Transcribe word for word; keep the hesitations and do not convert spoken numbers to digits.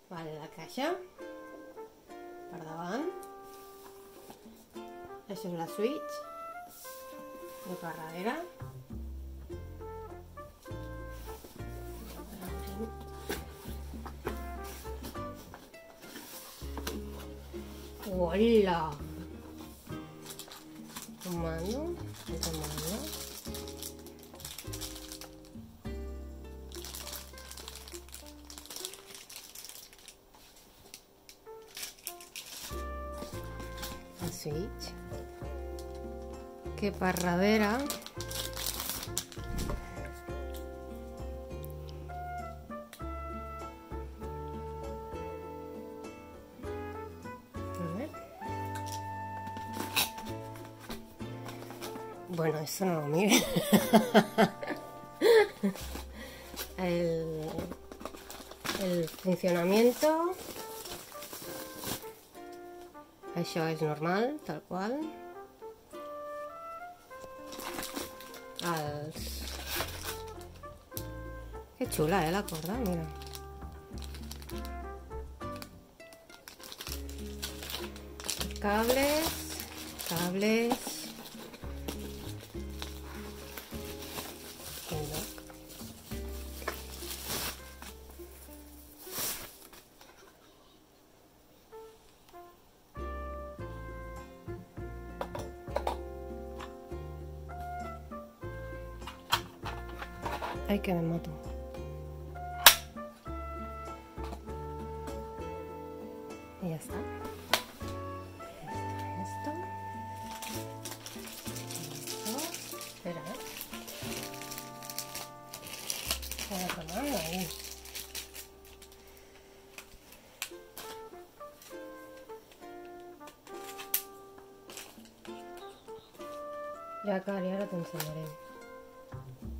Vale, la caixa per davant. Això és la switch de per darrere. Hola! Un mando, otro mando. La switch. Que per darrere bueno, esto no lo mire. el, el funcionamiento. Això és normal, tal qual. Els... Que xula, eh, la corda, mira. Cables, cables. Ay, que me mato. Y ya está. Esto, esto. Esto. Espera, ¿eh? Con la otra mano ahí. Ya, Cari, ahora te enseñaré.